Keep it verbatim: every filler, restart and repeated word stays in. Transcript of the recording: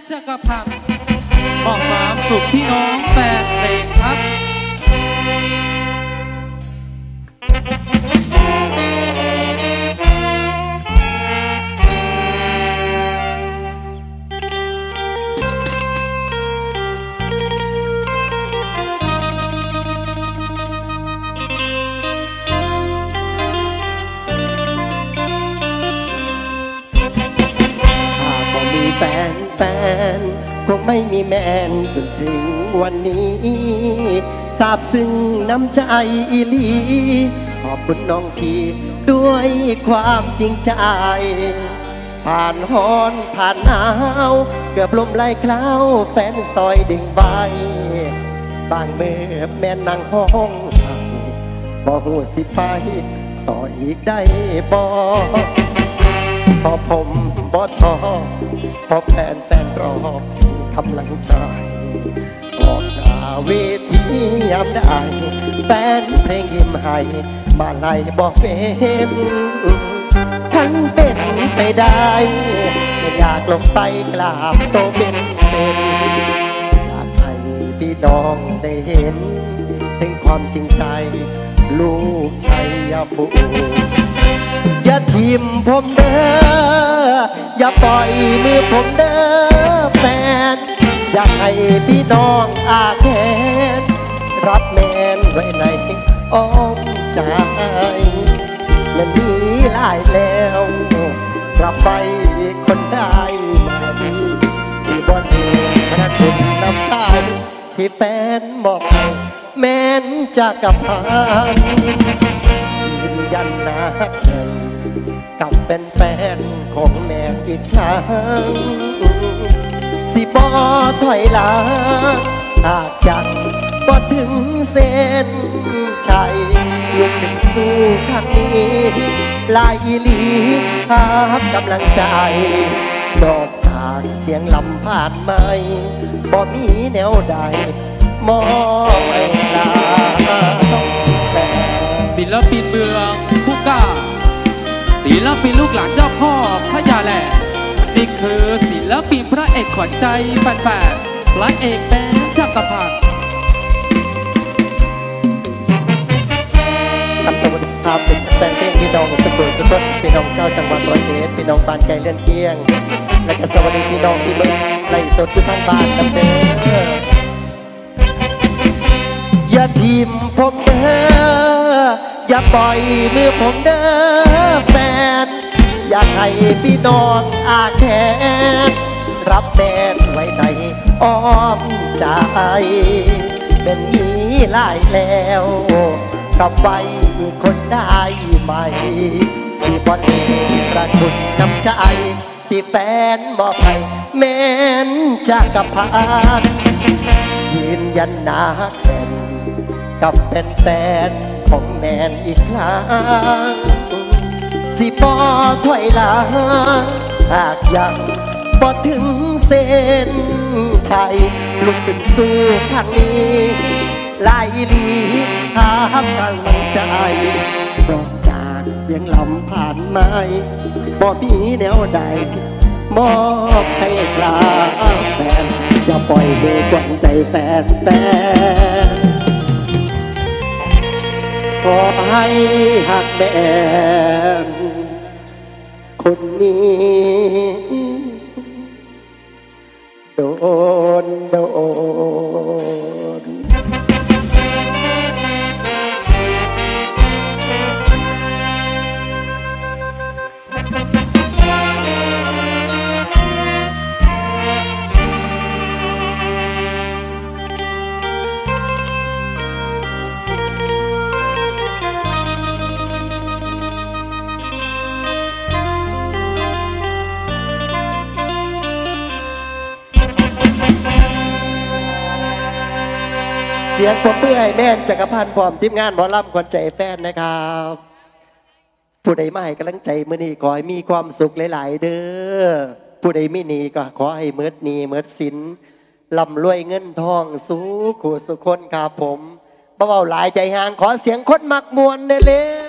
จักรพันธ์มอบความสุขพี่น้องแฟนเพลงครับแฟนแฟนคงไม่มีแมนจนถึงวันนี้ซาบซึ้งน้ำใจอีลีขอบคุณน้องพี่ด้วยความจริงใจผ่านฮ้อนผ่านหนาวเกือบลมไล่คล้าวแฟนซอยดึงใบบางเมื่อแม่นั่งห้องบ่หูสิไปต่ออีกได้บ่พอผมบ่ท้อพอแฟนแฟนรอกำลังใจออกหน้าเวทียามได้แฟนเพลงยิ้มให้มาไล่บอกเป็นทั้งเป็นไปได้อยากลงไปกราบโตเป็นเป็นอยากให้พี่น้องได้เห็นถึงความจริงใจลูกชัยภูมิอย่าทิมผมเด้ออย่าปล่อยมือผมเด้อแฟนอยากให้พี่น้องอาแขนรับแมนไว้ในอ้อมใจเงินนี้หลายแล้วรับไปคนได้มาดีสิบ่เห็นพระคุณน้ำตาที่แฟนบอกให้แม้นจากกับพันยืนยันนะกับเป็นแฟนของแม่อีกครั้งสิบ่ถอยหลังหากยังบ่ถึงเส้นชัยลุกขึ้นสู้ครั้งนี้ลายอีหลีครับกำลังใจนอกจากเสียงลำผ่านไม่บ่มีแนวใดมองไม่ลาศิลปินเมืองผู้กล้าศิลปินลูกหลานเจ้าพ่อพระยาแหล่นี่คือศิลปินพระเอกขวัญใจแฟนๆพระเอกแบนจักรพันธ์ครับสวัสดีครับเป็นแฟนเพลงพี่น้องสกุลสุขพี่น้องเจ้าจังหวัดร้อยเอ็ดพี่น้องบ้านไกลเลื่อนเที่ยงและก็สวัสดีพี่น้องที่เบิ้งไล่สดที่ทางบ้านกันเป็นอย่าทิมผมเด้ออย่าปล่อยมือผมเด้อแฟนอยากให้พี่น้องอาแขนรับแดนไว้ในอ้อมใจเป็นนี้หลายแล้วกลับไปคนได้ไหมสิบ่เห็นประคุณน้ำใจที่แฟนมอบให้แม้นจักรพันธ์ยืนยันหนักแน่นกับเป็นแฟนของแมนอีกครั้งสิบ่ถอยหลังหากยังบ่ถึงเส้นชัยลุกขึ้นสู้ทางนี้ลายลีหาพลังใจนอกจากเสียงลำผ่านไม้บ่มีแนวใดมอบให้กลาแฟนอย่าปล่อยมือกวนใจแฟนแฟนขอให้หักแดนคนนี้โดนโดนเสียงผมเพื่อให้แม่นจักรพันธ์พร้อมทีมงานหมอลำขวัญใจแฟนนะครับผู้ใดมาให้กำลังใจมื้อนี้ขอให้มีความสุขหลายๆเด้อผู้ใดไม่หนีก็ขอให้เมิดหนีเมิดสินร่ำรวยเงินทองสู้ขู่สุขคนครับผมเบาๆหลายใจห่างขอเสียงคนมักมวลได้เลย